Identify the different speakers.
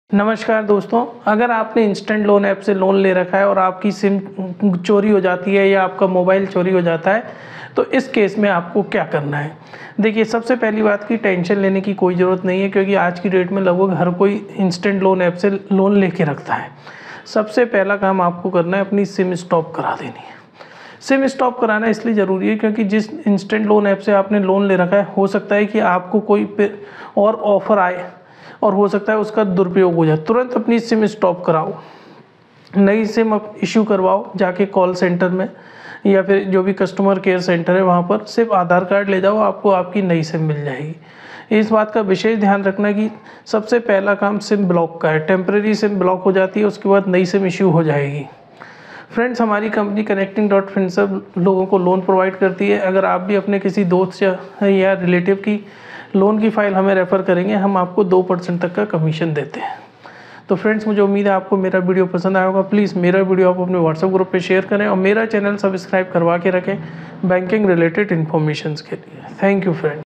Speaker 1: नमस्कार दोस्तों, अगर आपने इंस्टेंट लोन ऐप से लोन ले रखा है और आपकी सिम चोरी हो जाती है या आपका मोबाइल चोरी हो जाता है, तो इस केस में आपको क्या करना है। देखिए, सबसे पहली बात की टेंशन लेने की कोई ज़रूरत नहीं है, क्योंकि आज की डेट में लगभग हर कोई इंस्टेंट लोन ऐप से लोन लेके रखता है। सबसे पहला काम आपको करना है, अपनी सिम स्टॉप करा देनी है। सिम स्टॉप कराना इसलिए ज़रूरी है क्योंकि जिस इंस्टेंट लोन ऐप से आपने लोन ले रखा है, हो सकता है कि आपको कोई और ऑफ़र आए और हो सकता है उसका दुरुपयोग हो जाए। तुरंत अपनी सिम स्टॉप कराओ, नई सिम आप इशू करवाओ जाके कॉल सेंटर में या फिर जो भी कस्टमर केयर सेंटर है वहाँ पर। सिर्फ आधार कार्ड ले जाओ, आपको आपकी नई सिम मिल जाएगी। इस बात का विशेष ध्यान रखना कि सबसे पहला काम सिम ब्लॉक का है। टेम्परेरी सिम ब्लॉक हो जाती है, उसके बाद नई सिम इशू हो जाएगी। फ्रेंड्स, हमारी कंपनी कनेक्टिंग.फिनसर्व लोगों को लोन प्रोवाइड करती है। अगर आप भी अपने किसी दोस्त या रिलेटिव की लोन की फ़ाइल हमें रेफ़र करेंगे, हम आपको 2% तक का कमीशन देते हैं। तो फ्रेंड्स, मुझे उम्मीद है आपको मेरा वीडियो पसंद आया होगा। प्लीज़ मेरा वीडियो आप अपने व्हाट्सएप ग्रुप पे शेयर करें और मेरा चैनल सब्सक्राइब करवा के रखें बैंकिंग रिलेटेड इन्फॉर्मेशन के लिए। Thank you friend.